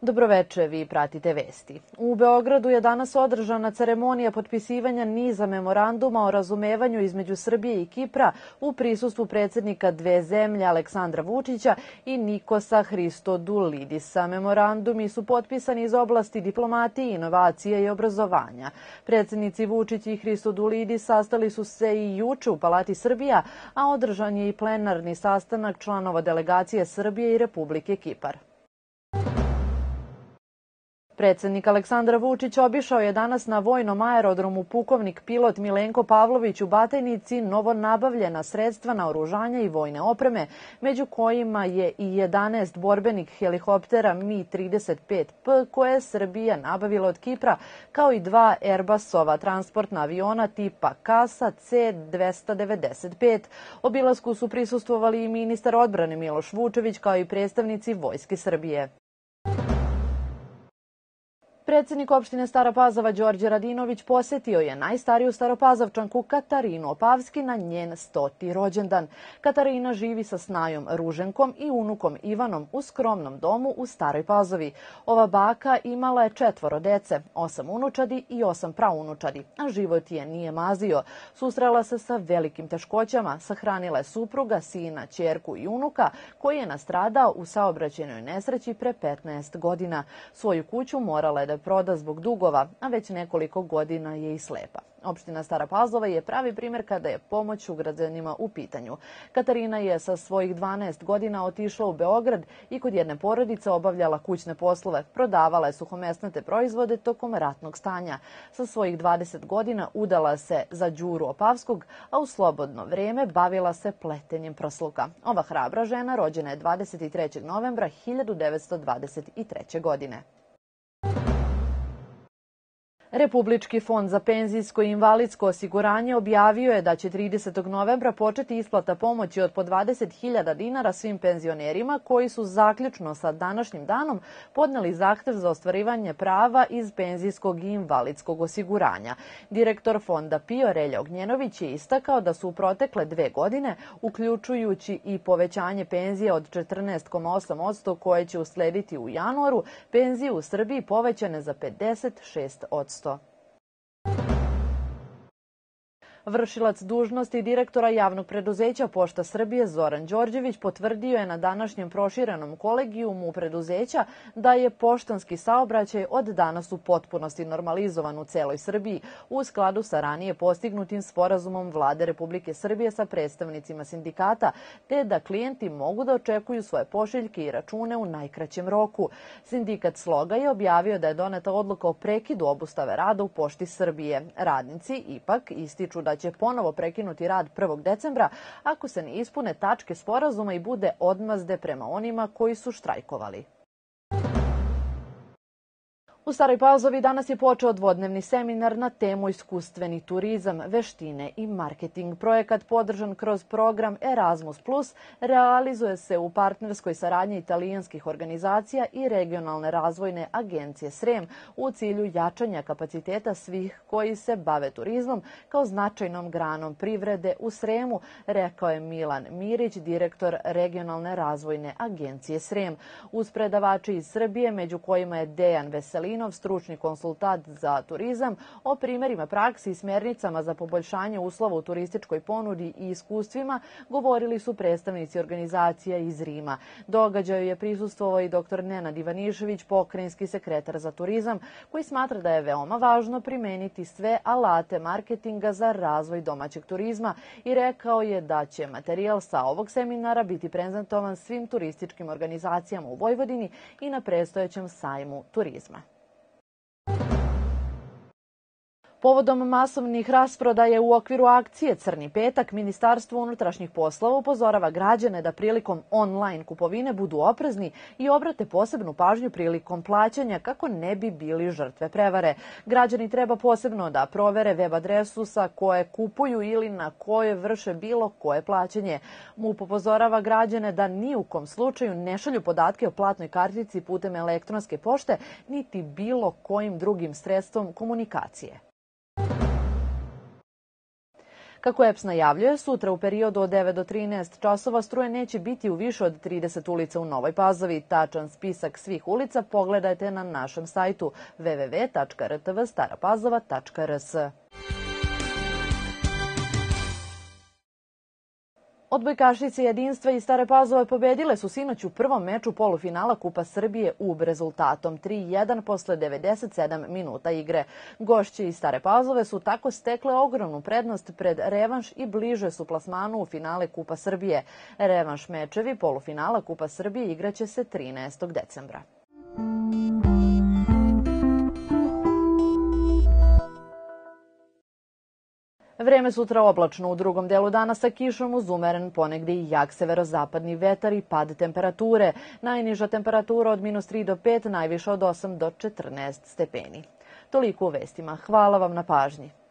Dobroveče, vi pratite vesti. U Beogradu je danas održana ceremonija potpisivanja niza memoranduma o razumevanju između Srbije i Kipra u prisustvu predsjednika dve zemlje Aleksandra Vučića i Nikosa Christodoulidisa. Memorandumi su potpisani iz oblasti diplomatije, inovacije i obrazovanja. Predsjednici Vučić i Christodoulidis sastali su se i juče u Palati Srbija, a održan je i plenarni sastanak članova delegacije Srbije i Republike Kipar. Predsjednik Aleksandar Vučić obišao je danas na vojnom aerodromu pukovnik pilot Milenko Pavlović u Batajnici novonabavljena sredstva naoružanja i vojne opreme, među kojima je i 11 borbenih helikoptera Mi-35P koje je Srbija nabavila od Kipra, kao i 2 Airbusova transportna aviona tipa Kasa C-295. Obilasku su prisustvovali i ministar odbrane Miloš Vučević, kao i predstavnici Vojske Srbije. Predsjednik opštine Stara Pazova Đorđe Radinović posetio je najstariju staropazovčanku Katarinu Opavski na njen 100. rođendan. Katarina živi sa snajom Ruženkom i unukom Ivanom u skromnom domu u Staroj Pazovi. Ova baka imala je 4 dece, 8 unučadi i 8 praunučadi, a život je nije mazio. Susrela se sa velikim teškoćama, sahranila je supruga, sina, ćerku i unuka koji je nastradao u saobraćajnoj nesreći pre 15 godina. Svoju kuću morala je da proda zbog dugova, a već nekoliko godina je i slepa. Opština Stara Pazova je pravi primjer kada je pomoć građanima u pitanju. Katarina je sa svojih 12 godina otišla u Beograd i kod jedne porodice obavljala kućne poslove, prodavala je suhomesnate proizvode tokom ratnog stanja. Sa svojih 20 godina udala se za Đuru Opavskog, a u slobodno vrijeme bavila se pletenjem prsluka. Ova hrabra žena rođena je 23. novembra 1923. godine. Republički fond za penzijsko i invalidsko osiguranje objavio je da će 30. novembra početi isplata pomoći od po 20.000 dinara svim penzionerima koji su zaključno sa današnjim danom podneli zahtev za ostvarivanje prava iz penzijskog i invalidskog osiguranja. Direktor fonda PIO Relja Ognjenović je istakao da su u protekle 2 godine, uključujući i povećanje penzije od 14,8% koje će uslediti u januaru, penzije u Srbiji povećane za 56%. Vršilac dužnosti direktora javnog preduzeća Pošta Srbije Zoran Đorđević potvrdio je na današnjem proširenom kolegijumu preduzeća da je poštanski saobraćaj od danas u potpunosti normalizovan u celoj Srbiji u skladu sa ranije postignutim sporazumom Vlade Republike Srbije sa predstavnicima sindikata, te da klijenti mogu da očekuju svoje pošiljke i račune u najkraćem roku. Sindikat Sloga je objavio da je doneta odluka o prekidu obustave rada u Pošti Srbije. Radnici ipak ističu da će ponovo prekinuti rad 1. decembra ako se ne ispune tačke sporazuma i bude odmazde prema onima koji su štrajkovali. U Staroj Pazovi danas je počeo dvodnevni seminar na temu iskustveni turizam, veštine i marketing. Projekat podržan kroz program Erasmus+, realizuje se u partnerskoj saradnji italijanskih organizacija i regionalne razvojne agencije SREM u cilju jačanja kapaciteta svih koji se bave turizmom kao značajnom granom privrede u SREM-u, rekao je Milan Mirić, direktor regionalne razvojne agencije SREM. Uz predavače iz Srbije, među kojima je Dejan Veselin, stručni konsultant za turizam, o primjerima praksi i smjernicama za poboljšanje uslova u turističkoj ponudi i iskustvima govorili su predstavnici organizacija iz Rima. Događaju je prisustvovao i dr. Nenad Ivanišević, pokrajinski sekretar za turizam, koji smatra da je veoma važno primeniti sve alate marketinga za razvoj domaćeg turizma i rekao je da će materijal sa ovog seminara biti prezentovan svim turističkim organizacijama u Vojvodini i na predstojećem sajmu turizma. Povodom masovnih rasprodaja u okviru akcije Crni petak, Ministarstvo unutrašnjih poslova upozorava građane da prilikom online kupovine budu oprezni i obrate posebnu pažnju prilikom plaćanja kako ne bi bili žrtve prevare. Građani treba posebno da provere web adresu sa koje kupuju ili na koje vrše bilo koje plaćanje. MUP upozorava građane da ni u kom slučaju ne šalju podatke o platnoj kartici putem elektronske pošte niti bilo kojim drugim sredstvom komunikacije. Kako EPS najavljuje, sutra u periodu od 9 do 13 časova struje neće biti u više od 30 ulica u Novoj Pazovi. Tačan spisak svih ulica pogledajte na našem sajtu www.rtvstarapazova.rs. Odbojkašice Jedinstva iz Stare Pazove pobedile su sinoć u prvom meču polufinala Kupa Srbije UB rezultatom 3:1 posle 97 minuta igre. Gošće iz Stare Pazove su tako stekle ogromnu prednost pred revanš i bliže su plasmanu u finale Kupa Srbije. Revanš mečevi polufinala Kupa Srbije igraće se 13. decembra. Vreme sutra oblačno, u drugom delu dana sa kišom uz umeren ponegde i jak severozapadni vetar i pad temperature. Najniža temperatura od -3 do 5, najviša od 8 do 14 stepeni. Toliko u vestima. Hvala vam na pažnji.